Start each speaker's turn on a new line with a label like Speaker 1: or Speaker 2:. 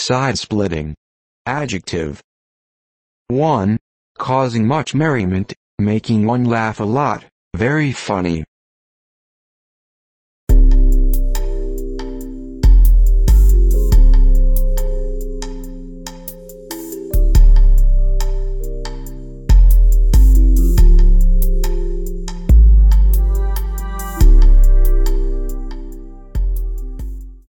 Speaker 1: Side-splitting. Adjective. 1. Causing much merriment, making one laugh a lot, very funny.